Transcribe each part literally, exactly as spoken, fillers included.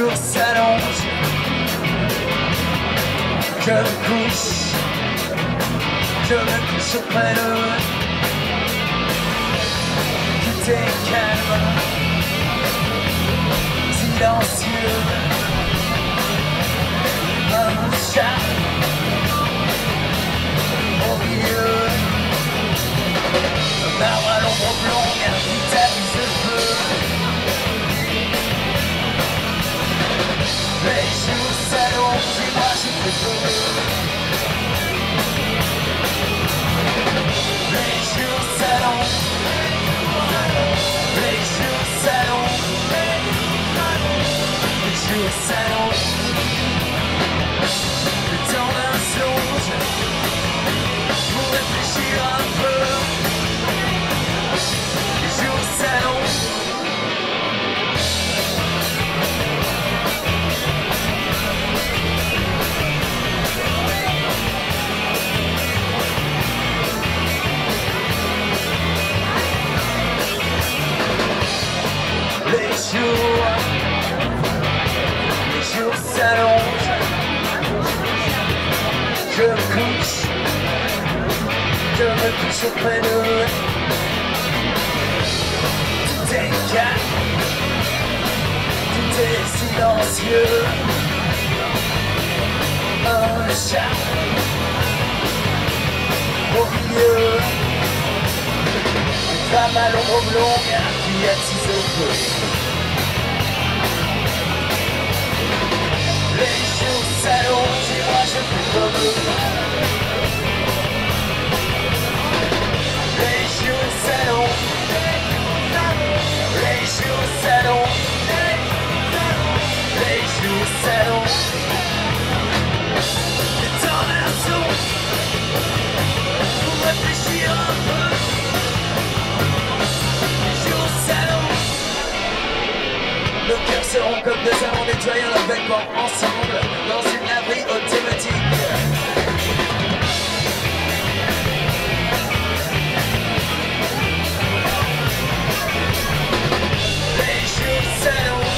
jours s'allongent, je me couche, je me couche auprès d'eux. Tout est calme, silencieux, un chat au milieu, un arbre à l'ombre blonde qui tapisse le feu. Les jours s'allongent et moi je fais heureux. Les jours s'allongent, les jours s'allongent, les jours s'allongent. Le temps d'un songe pour réfléchir un peu. Les jours s'allongent. Les jours, les jours s'allongent, je me couche, je me couche auprès d'eux. Tout est calme, tout est silencieux, un chat au milieu, une femme à l'ombre blonde qui attise le feu. Les jours s'allongent et moi je fais comme eux. Les jours s'allongent, les jours s'allongent, les jours s'allongent. Le temps d'un songe pour réfléchir un peu. Les jours s'allongent. Nos cœurs seront comme deux amants nettoyant leurs vêtements ensemble dans une laverie automatique. Les jours s'allongent,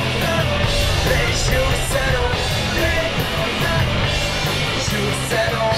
les jours s'allongent, les jours s'allongent.